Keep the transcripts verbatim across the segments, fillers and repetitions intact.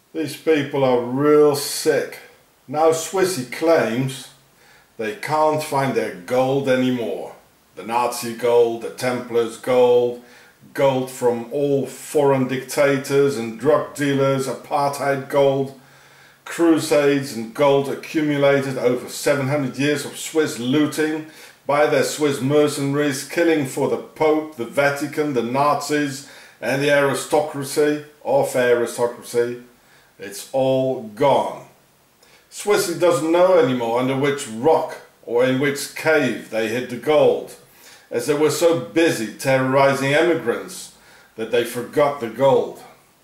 These people are real sick. Now Swissy claims they can't find their gold anymore. The Nazi gold, the Templars gold, gold from all foreign dictators and drug dealers, apartheid gold, crusades and gold accumulated over seven hundred years of Swiss looting by their Swiss mercenaries, killing for the Pope, the Vatican, the Nazis and the aristocracy, of aristocracy. It's all gone. Swissy doesn't know anymore under which rock or in which cave they hid the gold, as they were so busy terrorizing immigrants that they forgot the gold.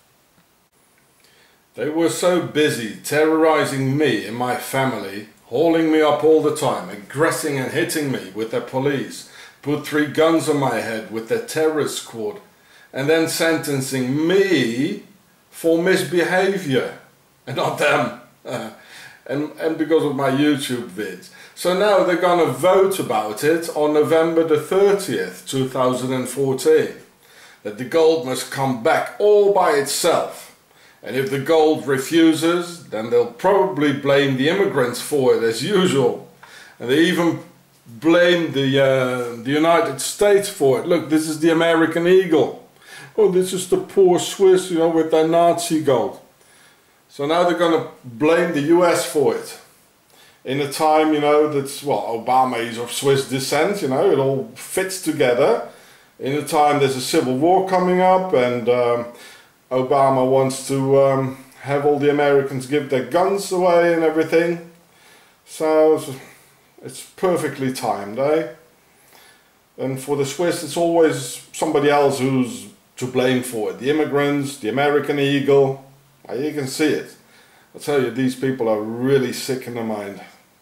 They were so busy terrorizing me and my family, hauling me up all the time, aggressing and hitting me with their police, put three guns on my head with their terrorist squad, and then sentencing me for misbehavior, and not them, uh, and, and because of my YouTube vids. So now they're gonna vote about it on November the thirtieth, two thousand fourteen, that the gold must come back all by itself. And if the gold refuses, then they'll probably blame the immigrants for it as usual. And they even blame the, uh, the United States for it. Look, this is the American Eagle. Oh, this is the poor Swiss, you know, with their Nazi gold. So now they're going to blame the U S for it. In a time, you know, that's, well, Obama is of Swiss descent, you know, it all fits together. In a time there's a civil war coming up, and um, Obama wants to um, have all the Americans give their guns away and everything. So it's perfectly timed, eh? And for the Swiss, it's always somebody else who's to blame for it. The immigrants, the American Eagle. You can see it. I tell you, these people are really sick in the mind.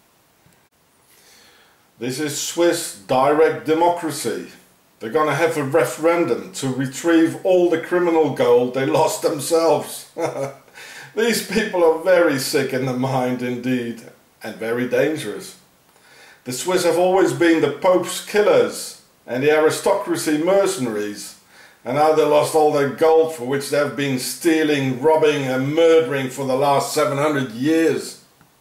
This is Swiss direct democracy. They're going to have a referendum to retrieve all the criminal gold they lost themselves. These people are very sick in the mind indeed, and very dangerous. The Swiss have always been the Pope's killers and the aristocracy mercenaries, and now they lost all their gold for which they've been stealing, robbing and murdering for the last seven hundred years.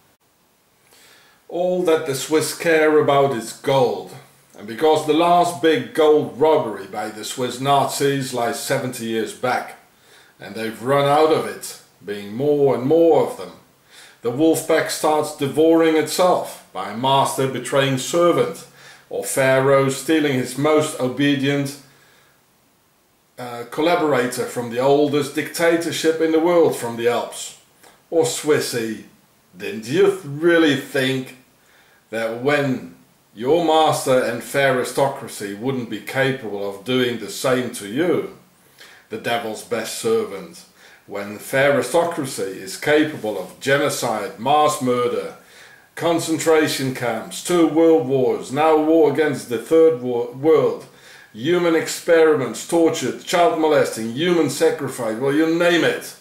All that the Swiss care about is gold. And because the last big gold robbery by the Swiss Nazis lies seventy years back, and they've run out of it, being more and more of them, the wolf pack starts devouring itself by a master betraying servant, or Pharaoh stealing his most obedient uh, collaborator from the oldest dictatorship in the world, from the Alps. Or Swissy, didn't you really think that when your master and fair aristocracy wouldn't be capable of doing the same to you, the devil's best servant, when fair aristocracy is capable of genocide, mass murder, concentration camps, two world wars, now a war against the third world, human experiments, torture, child molesting, human sacrifice, well, you name it.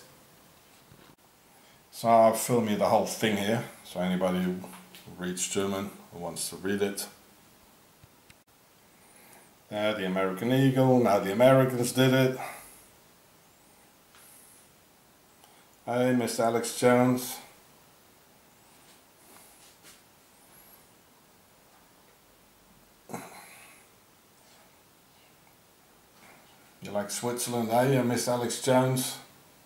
So I'll film you the whole thing here, so anybody who reads German who wants to read it. Uh, the American Eagle, now the Americans did it. Hey, Mister Alex Jones. You like Switzerland, hey, Mister Alex Jones?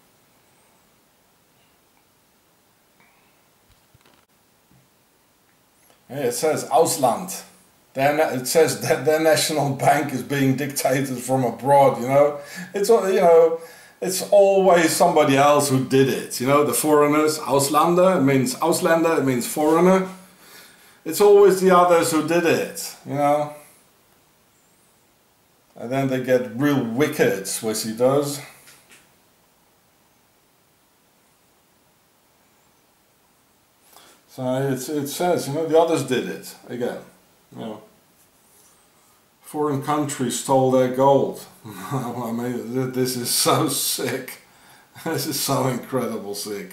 Yeah, it says Ausland. Their, it says that their national bank is being dictated from abroad, you know. It's, you know, it's always somebody else who did it, you know, the foreigners. Auslander, it means Ausländer, it means foreigner. It's always the others who did it, you know. And then they get real wicked, Swissy does. So it, it says, you know, the others did it, again, you know. Foreign countries stole their gold. I mean, this is so sick. This is so incredible sick.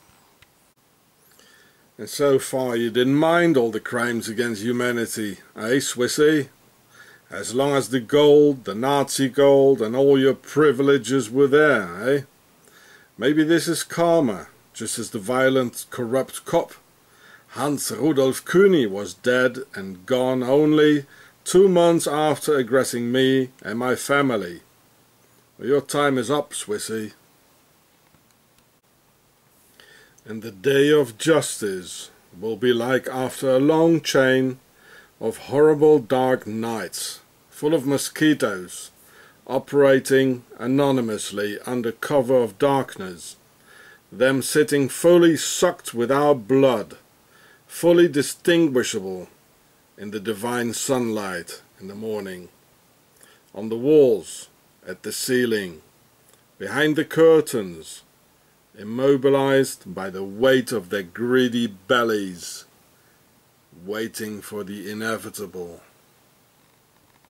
And so far you didn't mind all the crimes against humanity, eh, Swissy? As long as the gold, the Nazi gold and all your privileges were there, eh? Maybe this is karma, just as the violent, corrupt cop Hans Rudolf Kühne was dead and gone only two months after aggressing me and my family. Your time is up, Swissy. And the day of justice will be like after a long chain of horrible dark nights, full of mosquitoes, operating anonymously under cover of darkness, them sitting fully sucked with our blood, fully distinguishable in the divine sunlight in the morning, on the walls, at the ceiling, behind the curtains, immobilized by the weight of their greedy bellies, waiting for the inevitable.